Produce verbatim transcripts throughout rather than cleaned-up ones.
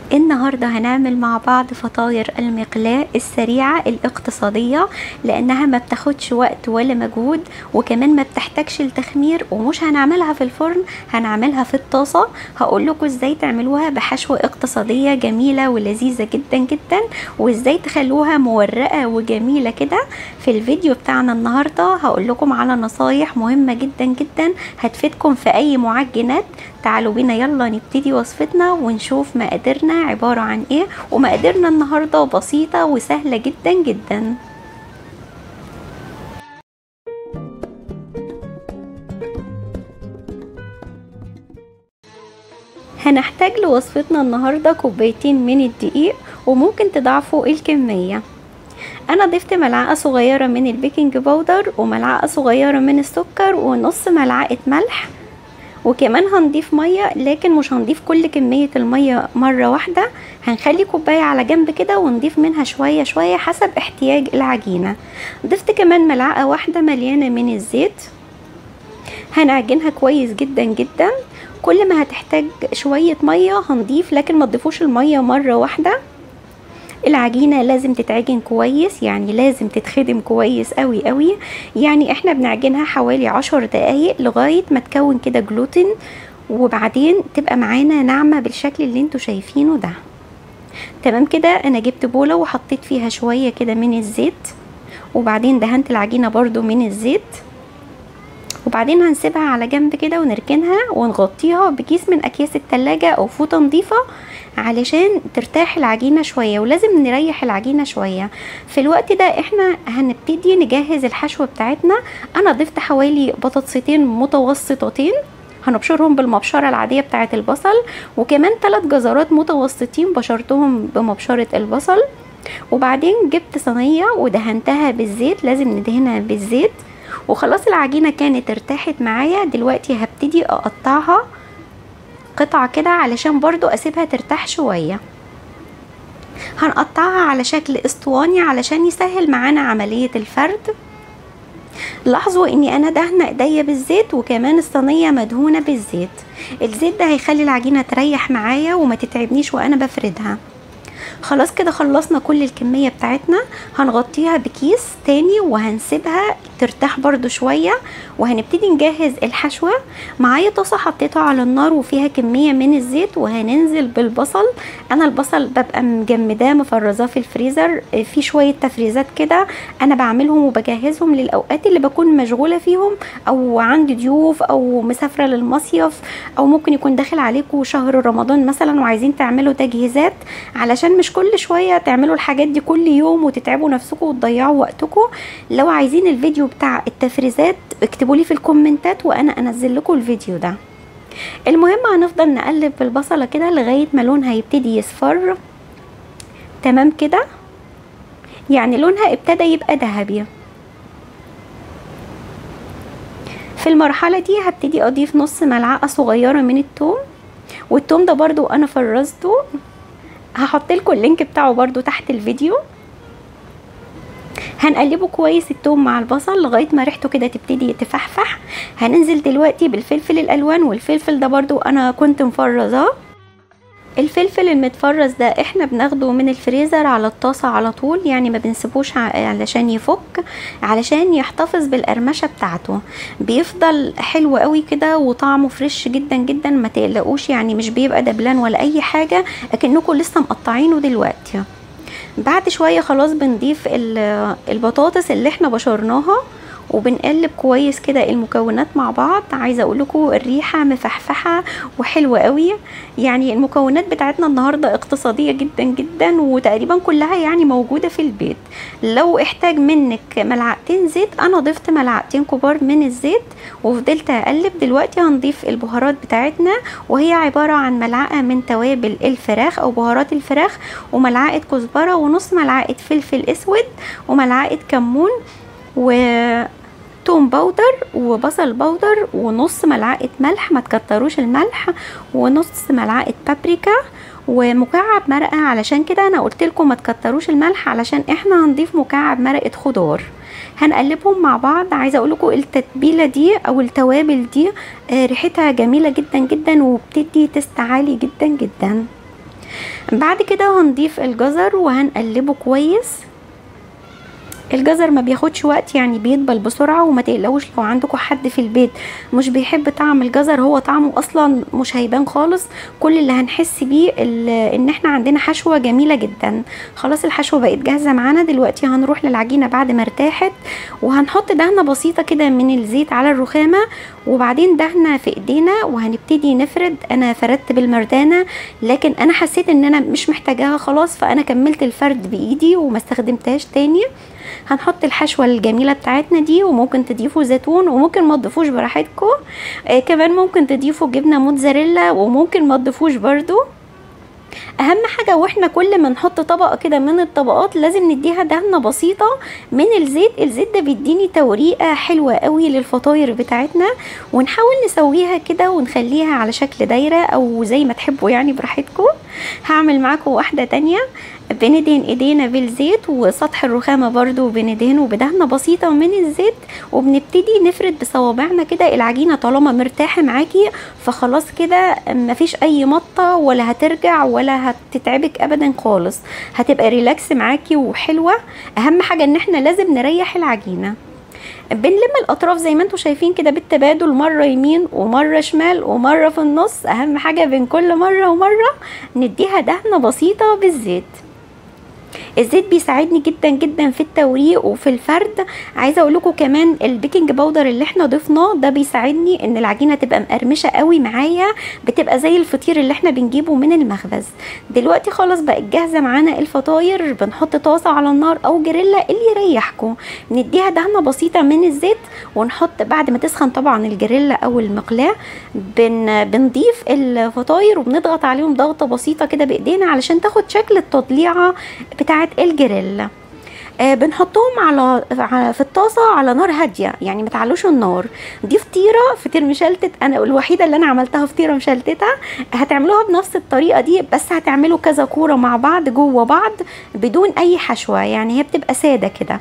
النهاردة هنعمل مع بعض فطاير المقلاة السريعة الاقتصادية، لانها ما بتاخدش وقت ولا مجهود، وكمان ما بتحتاجش التخمير، ومش هنعملها في الفرن، هنعملها في الطاسة. هقول لكم ازاي تعملوها بحشوة اقتصادية جميلة ولذيذة جدا جدا، وازاي تخلوها مورقة وجميلة كده. في الفيديو بتاعنا النهاردة هقول لكم على نصايح مهمة جدا جدا هتفيدكم في اي معجنات. تعالوا بينا يلا نبتدي وصفتنا ونشوف مقاديرنا عبارة عن ايه. ومقاديرنا النهاردة بسيطة وسهلة جدا جدا. هنحتاج لوصفتنا النهاردة كوبايتين من الدقيق، وممكن تضاعفوا الكمية. انا ضفت ملعقة صغيرة من البيكنج باودر، وملعقة صغيرة من السكر، ونص ملعقة ملح، وكمان هنضيف ميه، لكن مش هنضيف كل كمية الميه مرة واحدة. هنخلي كوباية على جنب كده ونضيف منها شوية شوية حسب احتياج العجينة. ضفت كمان ملعقة واحدة مليانة من الزيت. هنعجنها كويس جدا جدا. كل ما هتحتاج شوية ميه هنضيف، لكن ما تضيفوش الميه مرة واحدة. العجينة لازم تتعجن كويس، يعني لازم تتخدم كويس قوي قوي. يعني احنا بنعجنها حوالي عشر دقايق لغاية ما تكون كده جلوتين، وبعدين تبقى معانا ناعمة بالشكل اللي انتوا شايفينه ده. تمام كده. انا جبت بولة وحطيت فيها شوية كده من الزيت، وبعدين دهنت العجينة برضو من الزيت، وبعدين هنسيبها على جنب كده ونركنها ونغطيها بكيس من اكياس التلاجة او فوطة نظيفة علشان ترتاح العجينة شوية. ولازم نريح العجينة شوية. في الوقت ده احنا هنبتدي نجهز الحشوة بتاعتنا. انا ضفت حوالي بطاطستين متوسطتين هنبشرهم بالمبشرة العادية بتاعت البصل، وكمان ثلاث جزرات متوسطين بشرتهم بمبشرة البصل. وبعدين جبت صينية ودهنتها بالزيت، لازم ندهنها بالزيت. وخلاص العجينة كانت ارتاحت معايا. دلوقتي هبتدي اقطعها قطعة كده علشان برضو اسيبها ترتاح شوية. هنقطعها على شكل اسطواني علشان يسهل معانا عملية الفرد. لاحظوا اني انا دهنة ايديا بالزيت، وكمان الصينية مدهونة بالزيت. الزيت ده هيخلي العجينة تريح معايا وما تتعبنيش وانا بفردها. خلاص كده خلصنا كل الكمية بتاعتنا. هنغطيها بكيس تاني وهنسيبها ترتاح برضو شوية، وهنبتدي نجهز الحشوة. معايا طاسة حطيتها على النار وفيها كمية من الزيت، وهننزل بالبصل. انا البصل ببقى مجمداه مفرزاه في الفريزر، في شوية تفريزات كده انا بعملهم وبجهزهم للاوقات اللي بكون مشغولة فيهم، او عندي ضيوف، او مسافرة للمصيف، او ممكن يكون داخل عليكم شهر رمضان مثلا وعايزين تعملوا تجهيزات، علشان مش كل شوية تعملوا الحاجات دي كل يوم وتتعبوا نفسكم وتضيعوا وقتكم. لو عايزين الفيديو بتاع التفريزات اكتبوا لي في الكومنتات وانا انزل لكم الفيديو ده. المهم هنفضل نقلب في البصلة كده لغاية ما لونها يبتدي يصفر. تمام كده، يعني لونها ابتدى يبقى ذهبي. في المرحلة دي هبتدي اضيف نص ملعقة صغيرة من الثوم، والثوم ده برضو انا فرزته، هحط لكم اللينك بتاعه برضو تحت الفيديو. هنقلبه كويس الثوم مع البصل لغايه ما ريحته كده تبتدي تفحفح. هننزل دلوقتي بالفلفل الالوان، والفلفل ده برضو انا كنت مفرزاه. الفلفل المتفرز ده احنا بناخده من الفريزر على الطاسة على طول، يعني ما بنسيبوش علشان يفك، علشان يحتفظ بالقرمشة بتاعته. بيفضل حلو قوي كده وطعمه فريش جدا جدا، ما تقلقوش، يعني مش بيبقى دبلان ولا اي حاجة، اكنكم لسه مقطعينه دلوقتي. بعد شوية خلاص بنضيف البطاطس اللي احنا بشرناها، وبنقلب كويس كده المكونات مع بعض. عايزه اقول لكم الريحه مفحفحه وحلوه قوي. يعني المكونات بتاعتنا النهارده اقتصاديه جدا جدا، وتقريبا كلها يعني موجوده في البيت. لو احتاج منك ملعقتين زيت، انا ضفت ملعقتين كبار من الزيت وفضلت اقلب. دلوقتي هنضيف البهارات بتاعتنا، وهي عباره عن ملعقه من توابل الفراخ او بهارات الفراخ، وملعقه كزبره، ونص ملعقه فلفل اسود، وملعقه كمون، و توم باودر، وبصل باودر، ونص ملعقه ملح، ما تكتروش الملح، ونص ملعقه بابريكا، ومكعب مرقه. علشان كده انا قلت لكم ما تكتروش الملح، علشان احنا هنضيف مكعب مرقه خضار. هنقلبهم مع بعض. عايزه اقول لكم التتبيله دي او التوابل دي ريحتها جميله جدا جدا، وبتدي تست عالي جدا جدا. بعد كده هنضيف الجزر وهنقلبه كويس. الجزر ما بياخدش وقت، يعني بيدبل بسرعه، وما تقلقوش لو عندكم حد في البيت مش بيحب طعم الجزر، هو طعمه اصلا مش هيبان خالص. كل اللي هنحس بيه ان احنا عندنا حشوه جميله جدا. خلاص الحشوه بقت جاهزه معانا. دلوقتي هنروح للعجينه بعد ما ارتاحت، وهنحط دهنه بسيطه كده من الزيت على الرخامه، وبعدين دهنه في ايدينا، وهنبتدي نفرد. انا فردت بالمردانه، لكن انا حسيت ان انا مش محتاجاها خلاص، فانا كملت الفرد بايدي وما استخدمتهاش تاني. هنحط الحشوه الجميله بتاعتنا دي، وممكن تضيفوا زيتون وممكن ما تضيفوش براحتكم. آه كمان ممكن تضيفوا جبنه موتزاريلا وممكن ما تضيفوش برضو. اهم حاجه واحنا كل ما نحط طبقه كده من الطبقات لازم نديها دهنه بسيطه من الزيت. الزيت ده بيديني توريقه حلوه قوي للفطاير بتاعتنا، ونحاول نسويها كده ونخليها على شكل دايره او زي ما تحبوا يعني براحتكم. هعمل معاكم واحده تانية. بندهن ايدينا بالزيت، وسطح الرخامه برضو بندهنه بدهنه بسيطه من الزيت، وبنبتدي نفرد بصوابعنا كده. العجينه طالما مرتاحه معاكي فخلاص كده مفيش اي مطه ولا هترجع ولا هتتعبك ابدا خالص، هتبقى ريلاكس معاكي وحلوه. اهم حاجه ان احنا لازم نريح العجينه. بنلم الاطراف زي ما انتم شايفين كده بالتبادل، مره يمين ومره شمال ومره في النص. اهم حاجه بين كل مره ومره نديها دهنه بسيطه بالزيت. الزيت بيساعدني جدا جدا في التوريق وفي الفرد. عايزه اقول لكم كمان البيكنج باودر اللي احنا ضفناه ده بيساعدني ان العجينه تبقى مقرمشه قوي معايا، بتبقى زي الفطير اللي احنا بنجيبه من المخبز. دلوقتي خلاص بقت جاهزه معانا الفطاير. بنحط طاسه على النار او جريلا اللي يريحكم، نديها دهنه بسيطه من الزيت، ونحط بعد ما تسخن طبعا الجريلا او المقلاه بن بنضيف الفطاير وبنضغط عليهم ضغطه بسيطه كده بايدينا علشان تاخد شكل التضليعه بتاعه الجريلا. آه بنحطهم على في الطاسه على نار هاديه، يعني ما تعلوش النار. دي فطيره فطير مشلتت، انا الوحيده اللي انا عملتها فطيره مشلتته. هتعملوها بنفس الطريقه دي، بس هتعملوا كذا كوره مع بعض جوه بعض بدون اي حشوه، يعني هي بتبقى ساده كده.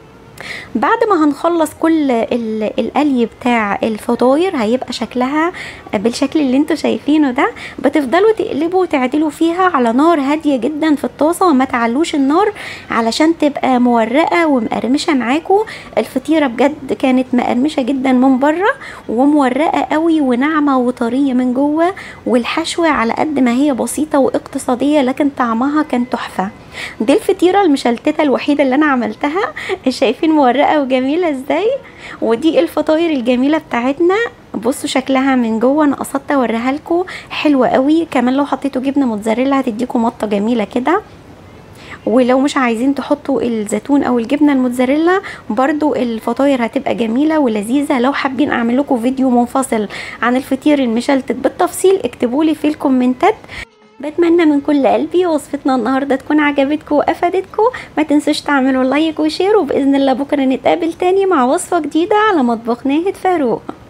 بعد ما هنخلص كل القلي بتاع الفطاير هيبقى شكلها بالشكل اللي انتوا شايفينه ده. بتفضلوا تقلبوا وتعدلوا فيها على نار هاديه جدا في الطاسه، وما تعلوش النار علشان تبقى مورقه ومقرمشه معاكم. الفطيره بجد كانت مقرمشه جدا من بره ومورقه قوي وناعمه وطريه من جوه، والحشوه على قد ما هي بسيطه واقتصاديه لكن طعمها كان تحفه. دي الفطيره المشلتته الوحيده اللي انا عملتها، شايفين مورقه وجميله ازاي. ودي الفطاير الجميله بتاعتنا، بصوا شكلها من جوه. انا قصدت اوريها لكم، حلوه قوي. كمان لو حطيتوا جبنه موتزاريلا هتديكم مطه جميله كده. ولو مش عايزين تحطوا الزيتون او الجبنه الموتزاريلا برضو الفطاير هتبقى جميله ولذيذه. لو حابين اعمل لكم فيديو منفصل عن الفطير المشلتت بالتفصيل اكتبوا لي في الكومنتات. بتمنى من كل قلبي وصفتنا النهارده تكون عجبتكم وافادتكم. ما تنسوش تعملوا لايك وشير، وباذن الله بكره نتقابل تاني مع وصفه جديده على مطبخ ناهد فاروق.